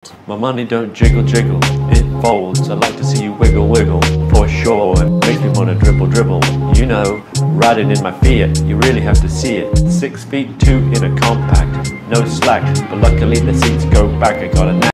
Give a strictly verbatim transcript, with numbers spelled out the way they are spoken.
My money don't jiggle jiggle, it folds. I like to see you wiggle wiggle, for sure. It makes me wanna dribble dribble. You know, riding in my Fiat, you really have to see it. Six feet two in a compact, no slack, but luckily the seats go back. I got a